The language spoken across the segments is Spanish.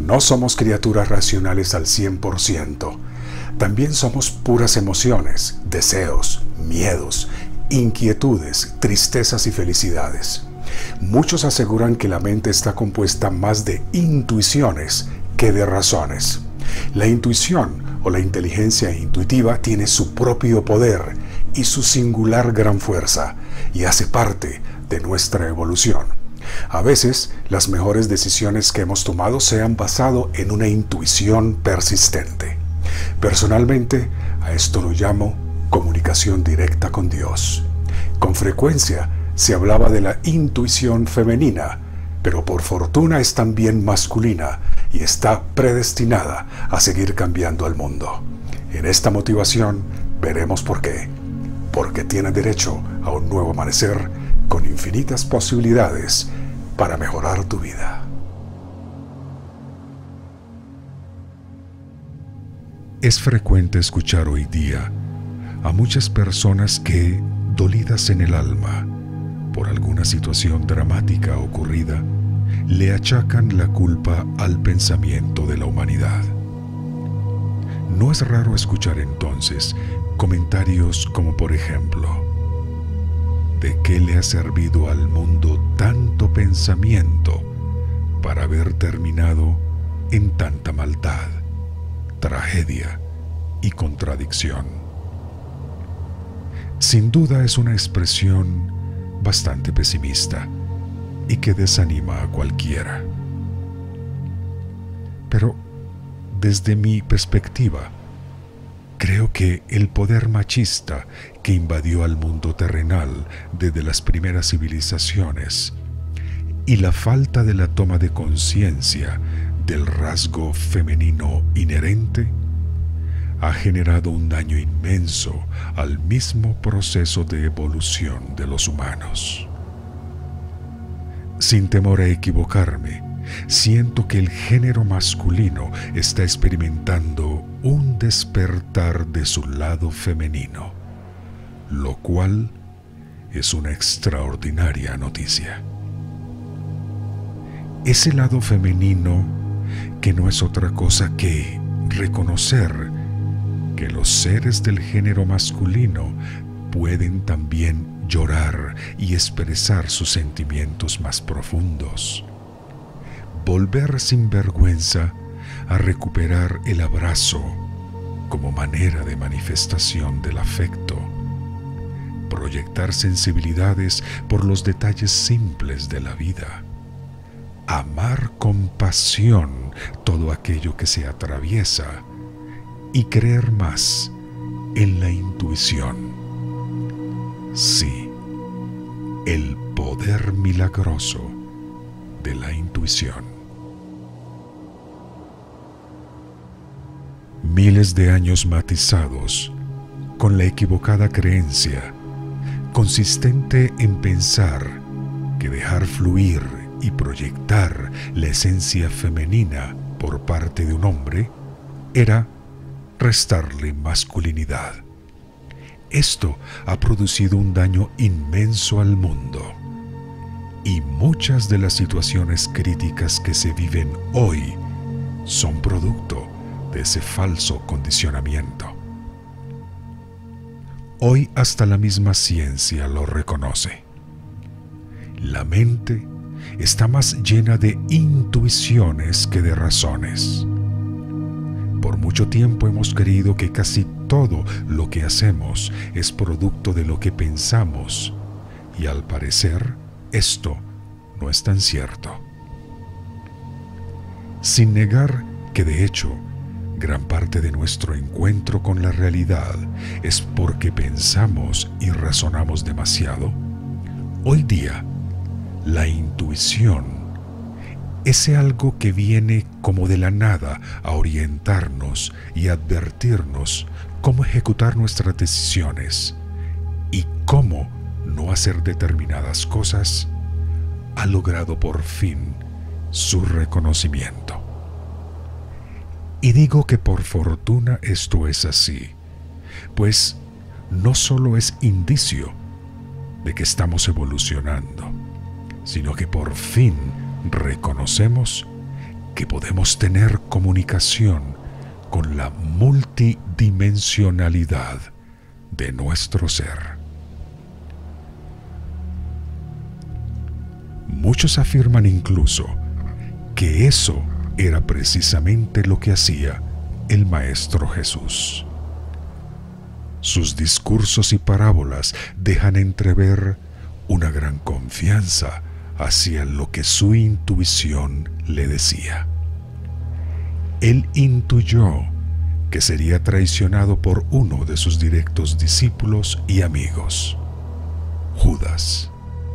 no somos criaturas racionales al 100%. También somos puras emociones, deseos, miedos, inquietudes, tristezas y felicidades. Muchos aseguran que la mente está compuesta más de intuiciones que de razones. La intuición o la inteligencia intuitiva tiene su propio poder y su singular gran fuerza, y hace parte de nuestra evolución. A veces, las mejores decisiones que hemos tomado se han basado en una intuición persistente. Personalmente, a esto lo llamo comunicación directa con Dios. Con frecuencia se hablaba de la intuición femenina, pero por fortuna es también masculina y está predestinada a seguir cambiando el mundo. En esta motivación veremos por qué. Porque tiene derecho a un nuevo amanecer con infinitas posibilidades para mejorar tu vida. Es frecuente escuchar hoy día a muchas personas que, dolidas en el alma por alguna situación dramática ocurrida, le achacan la culpa al pensamiento de la humanidad. No es raro escuchar entonces comentarios como por ejemplo: ¿de qué le ha servido al mundo tanto pensamiento para haber terminado en tanta maldad, tragedia y contradicción? Sin duda es una expresión bastante pesimista y que desanima a cualquiera. Pero desde mi perspectiva, creo que el poder machista que invadió al mundo terrenal desde las primeras civilizaciones y la falta de la toma de conciencia del rasgo femenino inherente ha generado un daño inmenso al mismo proceso de evolución de los humanos. Sin temor a equivocarme, siento que el género masculino está experimentando un despertar de su lado femenino, lo cual es una extraordinaria noticia. Ese lado femenino que no es otra cosa que reconocer que los seres del género masculino pueden también llorar y expresar sus sentimientos más profundos. Volver sin vergüenza a recuperar el abrazo como manera de manifestación del afecto. Proyectar sensibilidades por los detalles simples de la vida. Amar con pasión todo aquello que se atraviesa y creer más en la intuición. Sí, el poder milagroso de la intuición. Miles de años matizados con la equivocada creencia consistente en pensar que dejar fluir y proyectar la esencia femenina por parte de un hombre era restarle masculinidad. Esto ha producido un daño inmenso al mundo, y muchas de las situaciones críticas que se viven hoy son producto de ese falso condicionamiento. Hoy hasta la misma ciencia lo reconoce. La mente está más llena de intuiciones que de razones. Por mucho tiempo hemos creído que casi todo lo que hacemos es producto de lo que pensamos, y al parecer esto no es tan cierto. Sin negar que de hecho gran parte de nuestro encuentro con la realidad es porque pensamos y razonamos demasiado, hoy día la intuición, ese algo que viene como de la nada a orientarnos y advertirnos cómo ejecutar nuestras decisiones y cómo no hacer determinadas cosas, ha logrado por fin su reconocimiento. Y digo que por fortuna esto es así, pues no solo es indicio de que estamos evolucionando, sino que por fin reconocemos que podemos tener comunicación con la multidimensionalidad de nuestro ser. Muchos afirman incluso que eso era precisamente lo que hacía el Maestro Jesús. Sus discursos y parábolas dejan entrever una gran confianza hacia lo que su intuición le decía. Él intuyó que sería traicionado por uno de sus directos discípulos y amigos, Judas.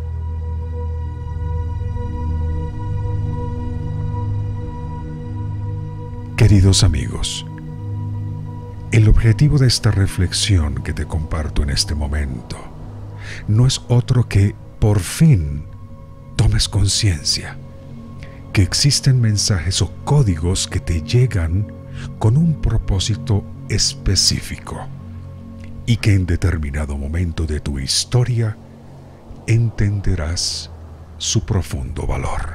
Queridos amigos, el objetivo de esta reflexión que te comparto en este momento no es otro que, por fin, tomes conciencia que existen mensajes o códigos que te llegan con un propósito específico y que en determinado momento de tu historia entenderás su profundo valor.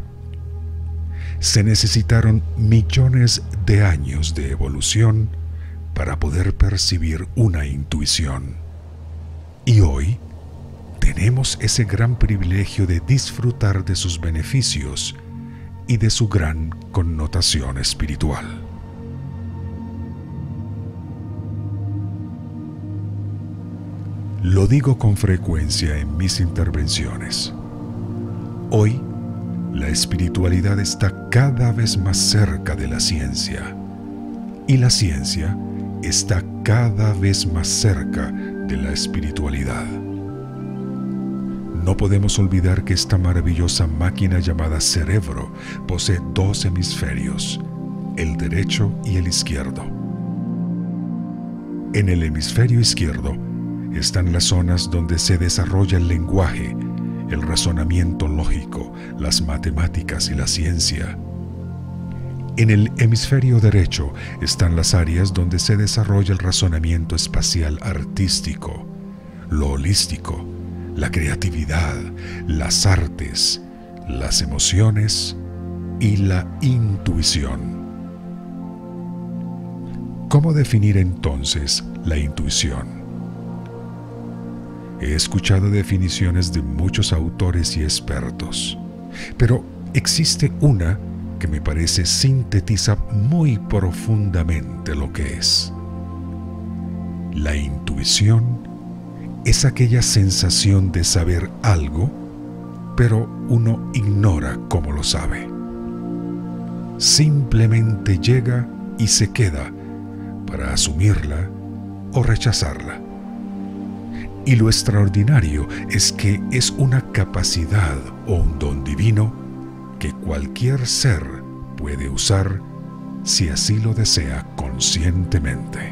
Se necesitaron millones de años de evolución para poder percibir una intuición. Y hoy tenemos ese gran privilegio de disfrutar de sus beneficios y de su gran connotación espiritual. Lo digo con frecuencia en mis intervenciones. Hoy, la espiritualidad está cada vez más cerca de la ciencia, y la ciencia está cada vez más cerca de la espiritualidad. No podemos olvidar que esta maravillosa máquina llamada cerebro posee dos hemisferios, el derecho y el izquierdo. En el hemisferio izquierdo están las zonas donde se desarrolla el lenguaje, el razonamiento lógico, las matemáticas y la ciencia. En el hemisferio derecho están las áreas donde se desarrolla el razonamiento espacial artístico, lo holístico, la creatividad, las artes, las emociones y la intuición. ¿Cómo definir entonces la intuición? He escuchado definiciones de muchos autores y expertos, pero existe una que me parece sintetiza muy profundamente lo que es. La intuición es aquella sensación de saber algo, pero uno ignora cómo lo sabe. Simplemente llega y se queda para asumirla o rechazarla. Y lo extraordinario es que es una capacidad o un don divino que cualquier ser puede usar si así lo desea conscientemente.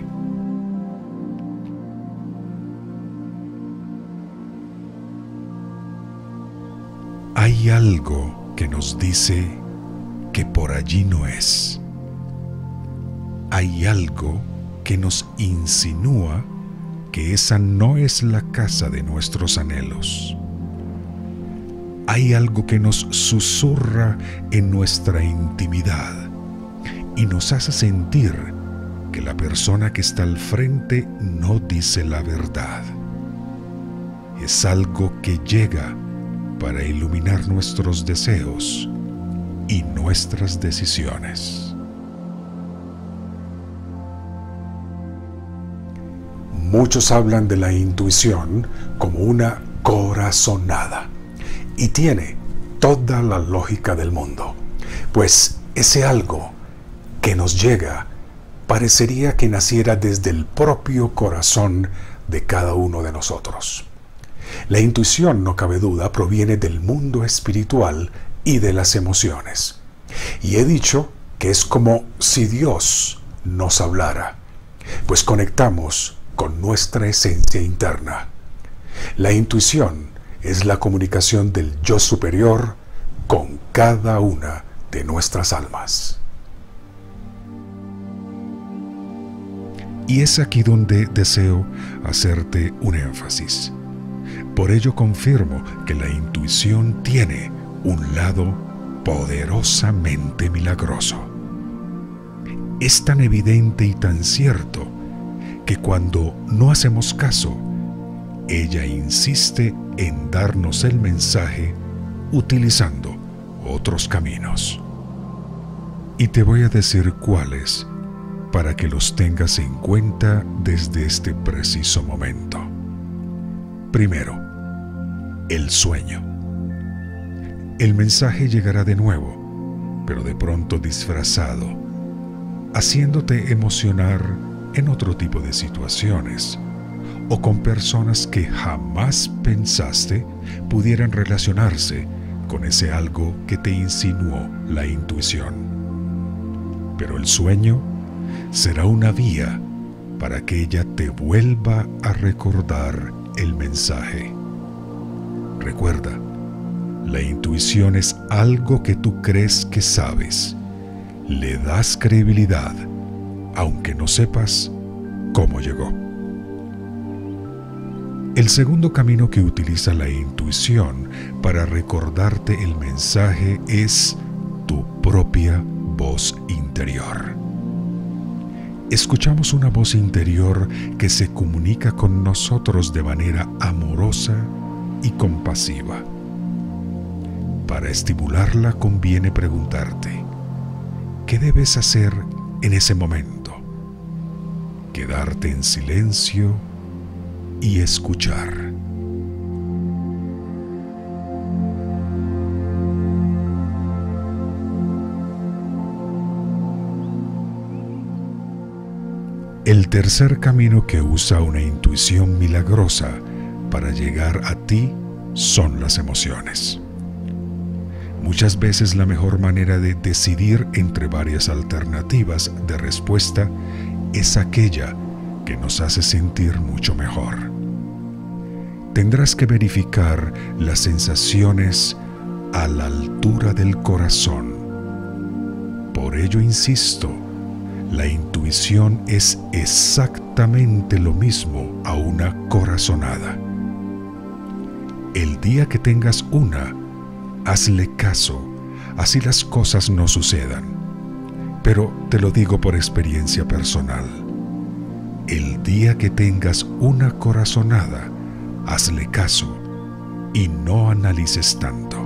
Hay algo que nos dice que por allí no es. Hay algo que nos insinúa que esa no es la casa de nuestros anhelos. Hay algo que nos susurra en nuestra intimidad y nos hace sentir que la persona que está al frente no dice la verdad. Es algo que llega para iluminar nuestros deseos y nuestras decisiones. Muchos hablan de la intuición como una corazonada, y tiene toda la lógica del mundo, pues ese algo que nos llega parecería que naciera desde el propio corazón de cada uno de nosotros. La intuición, no cabe duda, proviene del mundo espiritual y de las emociones. Y he dicho que es como si Dios nos hablara, pues conectamos con nuestra esencia interna. La intuición es la comunicación del yo superior con cada una de nuestras almas. Y es aquí donde deseo hacerte un énfasis. Por ello confirmo que la intuición tiene un lado poderosamente milagroso. Es tan evidente y tan cierto que cuando no hacemos caso, ella insiste en darnos el mensaje utilizando otros caminos. Y te voy a decir cuáles para que los tengas en cuenta desde este preciso momento. Primero, el sueño. El mensaje llegará de nuevo, pero de pronto disfrazado, haciéndote emocionar en otro tipo de situaciones o con personas que jamás pensaste pudieran relacionarse con ese algo que te insinuó la intuición. Pero el sueño será una vía para que ella te vuelva a recordar el mensaje. Recuerda, la intuición es algo que tú crees que sabes. Le das credibilidad, aunque no sepas cómo llegó. El segundo camino que utiliza la intuición para recordarte el mensaje es tu propia voz interior. Escuchamos una voz interior que se comunica con nosotros de manera amorosa y compasiva. Para estimularla conviene preguntarte, ¿qué debes hacer en ese momento? Quedarte en silencio y escuchar. El tercer camino que usa una intuición milagrosa para llegar a ti son las emociones. Muchas veces la mejor manera de decidir entre varias alternativas de respuesta es aquella que nos hace sentir mucho mejor. Tendrás que verificar las sensaciones a la altura del corazón. Por ello insisto, la intuición es exactamente lo mismo a una corazonada. El día que tengas una, hazle caso, así las cosas no sucedan. Pero te lo digo por experiencia personal. El día que tengas una corazonada, hazle caso y no analices tanto.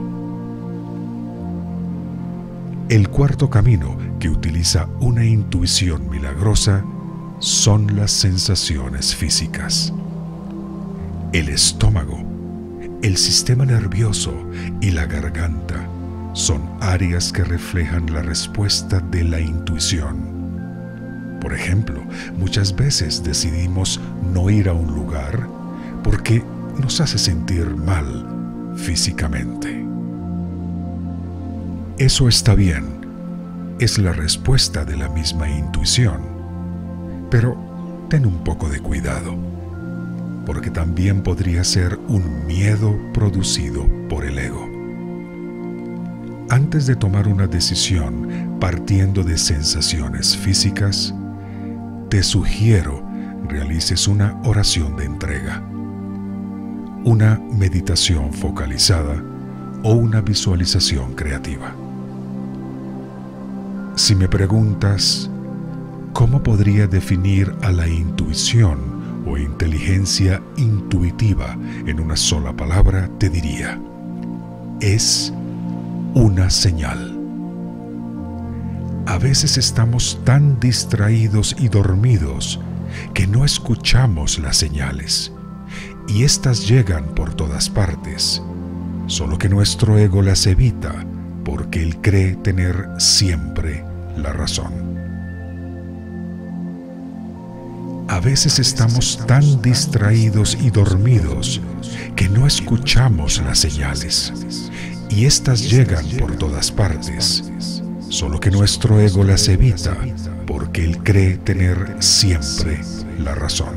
El cuarto camino que utiliza una intuición milagrosa son las sensaciones físicas. El estómago, el sistema nervioso y la garganta son áreas que reflejan la respuesta de la intuición. Por ejemplo, muchas veces decidimos no ir a un lugar porque nos hace sentir mal físicamente. Eso está bien, es la respuesta de la misma intuición, pero ten un poco de cuidado, porque también podría ser un miedo producido por el ego. Antes de tomar una decisión partiendo de sensaciones físicas, te sugiero realices una oración de entrega, una meditación focalizada o una visualización creativa. Si me preguntas, ¿cómo podría definir a la intuición o inteligencia intuitiva en una sola palabra? Te diría, es una señal. A veces estamos tan distraídos y dormidos que no escuchamos las señales, y éstas llegan por todas partes, solo que nuestro ego las evita porque él cree tener siempre la razón. A veces estamos tan distraídos y dormidos que no escuchamos las señales, y éstas llegan por todas partes, solo que nuestro ego las evita porque él cree tener siempre la razón.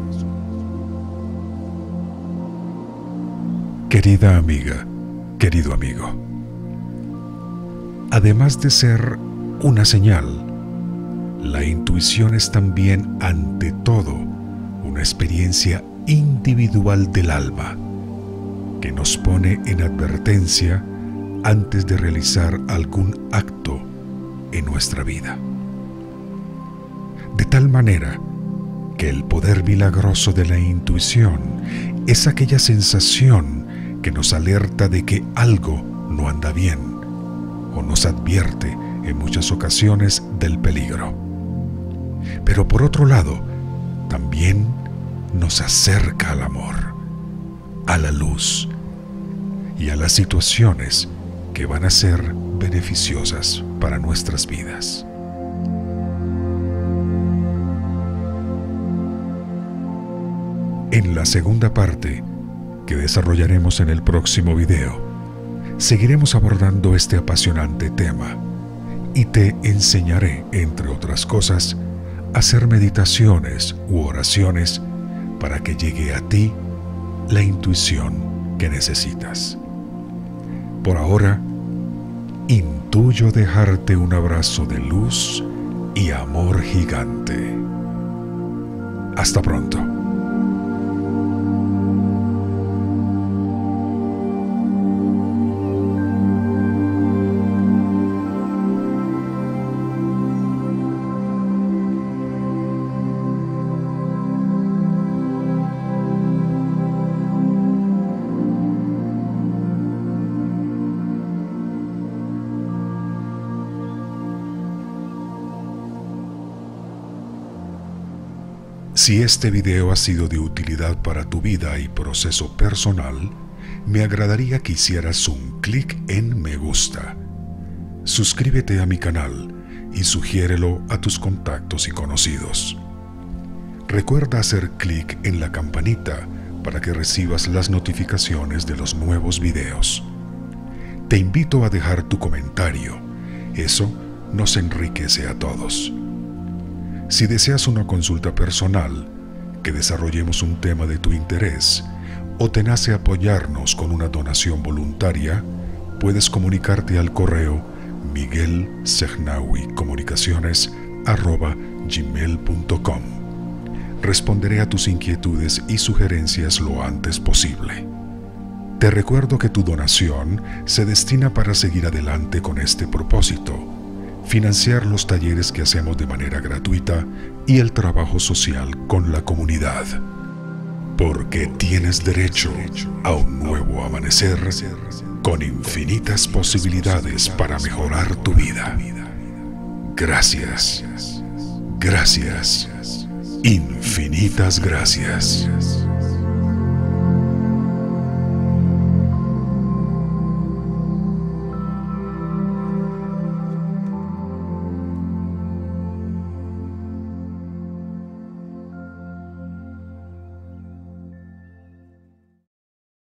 Querida amiga, querido amigo, además de ser una señal, la intuición es también, ante todo, una experiencia individual del alma que nos pone en advertencia antes de realizar algún acto en nuestra vida. De tal manera que el poder milagroso de la intuición es aquella sensación que nos alerta de que algo no anda bien o nos advierte en muchas ocasiones del peligro. Pero por otro lado, también nos acerca al amor, a la luz y a las situaciones que van a ser beneficiosas para nuestras vidas. En la segunda parte, que desarrollaremos en el próximo video, seguiremos abordando este apasionante tema y te enseñaré, entre otras cosas, a hacer meditaciones u oraciones para que llegue a ti la intuición que necesitas. Por ahora, intuyo dejarte un abrazo de luz y amor gigante. Hasta pronto. Si este video ha sido de utilidad para tu vida y proceso personal, me agradaría que hicieras un clic en me gusta. Suscríbete a mi canal y sugiérelo a tus contactos y conocidos. Recuerda hacer clic en la campanita para que recibas las notificaciones de los nuevos videos. Te invito a dejar tu comentario. Eso nos enriquece a todos. Si deseas una consulta personal, que desarrollemos un tema de tu interés, o te nace apoyarnos con una donación voluntaria, puedes comunicarte al correo miguelseghnawicomunicaciones@gmail.com. Responderé a tus inquietudes y sugerencias lo antes posible. Te recuerdo que tu donación se destina para seguir adelante con este propósito: financiar los talleres que hacemos de manera gratuita y el trabajo social con la comunidad. Porque tienes derecho a un nuevo amanecer con infinitas posibilidades para mejorar tu vida. Gracias. Gracias. Infinitas gracias.